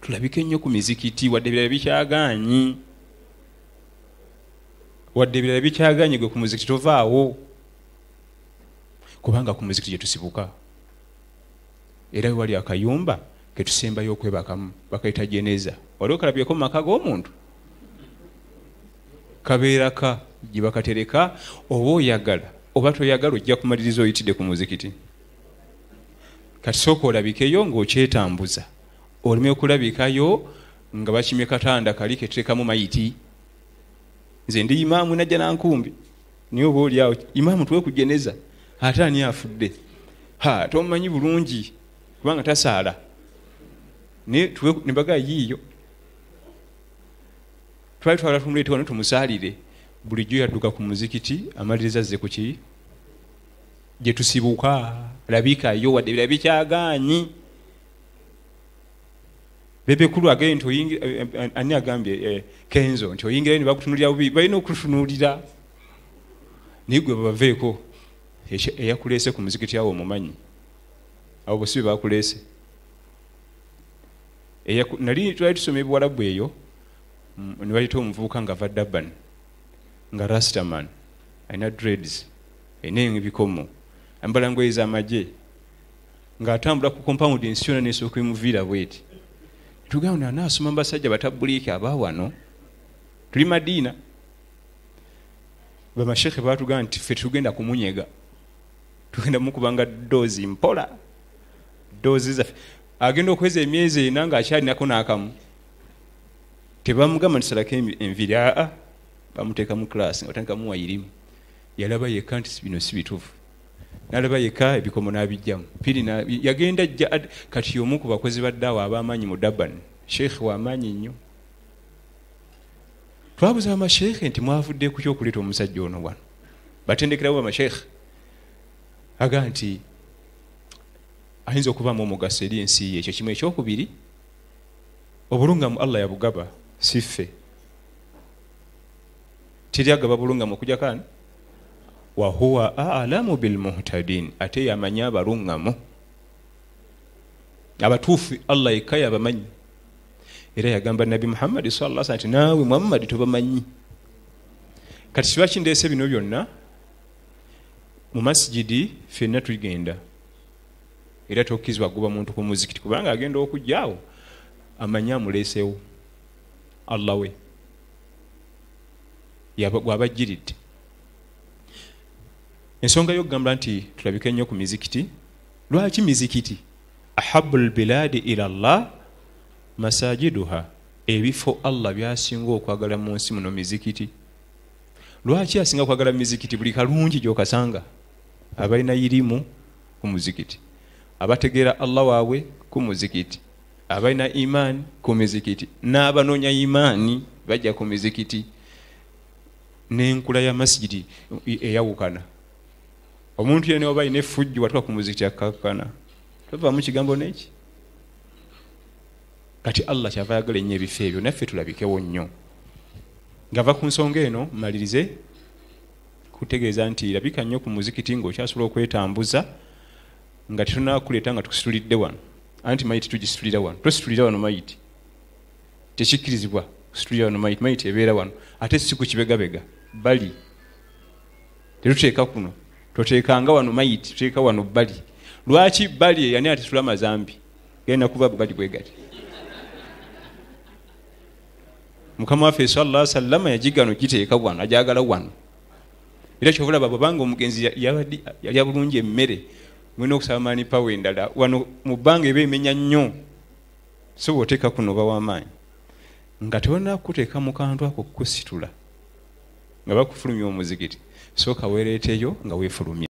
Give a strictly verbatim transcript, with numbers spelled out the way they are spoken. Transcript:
tulabike nnyo ku mizikiti wadde ebirala bikyagaanyi wadde ebirala bikyagaanyi gwe ku muzikiti tovaawo kubanga ku muzikiti gye tusibuka era wali akayumba ke tusembayo okwebakamu bakayita jeneza wali okalabyeko mu maka g'omuntu kabeera ka gye bakatereka oba oyagala oba toyagala ojja kumaliriza oyitidde ku muzikiti kati sooka olabikeyo ng'okyetambuza oleme okulabikayo nga bakimye katanda kali ketuteekamu mayiti nze ndi imaamu najja nankumbi niye oba oliawo imaamu tuwe ku jeneza ate ani afudde ha tomumanyi bulungi kubanga tasaala nebaga yiiyo twali twala tumuleete wano tumusaalire bulijjo yadduka ku muzikiti amaliriza zze kuki gye tusibuka labikayo wadde ebirala bikyagaanyi bebekulu agee nti ani agambye kenzo nti oyingirayo ne bakutunulira bubi balina okutunuulira naye gwe babaveeko eyakuleese ku muzikiti awo omumanyi abo bosibe bakuleese nali twali tusoma ebiwalabu eyo ne bayita omuvubuka nga ava Durban nga rastaman alina dreads alina ebikomo ambala ngoye z'amagye ng'atambula ku compound ensi yonna n'esooka emuviira bweti tugamba anaasoma basajja batabuliiki aba wano tuli madiina bamashekhe baatugamba nti ffe tugenda kumunyega tugenda mukubanga doozi mpola doozi zaffe agenda okweza emyezi ena ng'akyalinako n'akamu tebamugamba nti salako enviri aa bamuteeka mu class nga batandikamu wayirimu yalaba yekka nti bino si bituufu nalaba yekka ebikomo n'abijjamu piri yagenda jja kati omu ku bakozi baddaawo ab'amaanyi mu Durban sheikh w'amaanyi nnyo twabuza amasheikhe nti mwavudde ku kyokuleeta omusajja ono wano batendekerawo amasheikhe aga nti ayinza okubaamu omugaso eri ensi ye ekyo kimu ekyokubiri obulungamu Allah yabugaba si ffe teri agaba bulungamu okujja kani wahuwa a'lamu bilmuhtadin ate yamanya abalungamu abatuufu Allah yekka yabamanyi era yagamba Nabi Muhammad sallallahu alaihi wasallam naawe Muhammad tobamanyi kati kiba kindeese bino byonna mu masjidi ffenna tugenda era tokkizibwa guba muntu ku muzikiti kubanga agenda okujjaawo amanya amuleesewo Allah we gwabajjiridde ensonga y'okugamba nti tulabike nnyo ku mizikiti lwaki mizikiti ahabul biladi ila Allah masajiduha ebifo Allah byasinga okwagala mu nsi muno mizikiti lwaki asinga okwagala mizikiti buli kalungi gy'okasanga abalina irimu ku muzikiti abategeera Allah waabwe ku muzikiti abalina imaani ku mizikiti n'abanoonya imaani bajja ku mizikiti n'enkula ya masjidi eyawukana omuntu yenna oba alina effujju watuka ku muzikiti akkakkana tova mu kigambo n'eki kati Allah kyava ayagala ennyo ebifo ebyo naffe tulabikewo nnyo ngava ku nsonga eno malirize kutegeeza nti labika nnyo ku muzikiti ng'okyasobola okwetambuza nga tetunakuleeta nga tukusitulidde wano anti mayiti tugisitulira wano tositulira wano mayiti tekikkirizibwa kusitulira wano mayiti mayiti ebeera wano ate si ku kibegabega bali tetuteeka kuno toteekanga wano mayiti tuteeka wano bali lwaki bali eyani atetula mazambi genda kuba bali bwegati mukama waffe sallallahu alaihi wasallam yagigano giteeka wano ajagala wano era kyobulaba bwabanga omugenzi yali abulungi emmere mwina okusaba maani pawe endala wano mu bbanga eba emenya nnyo so bw'oteeka kuno oba w'amaanyi nga tewalina kuteeka mu kantu ako kukusitula nga bakufulumya omuzikiti sooka weereeteyo nga weefulumya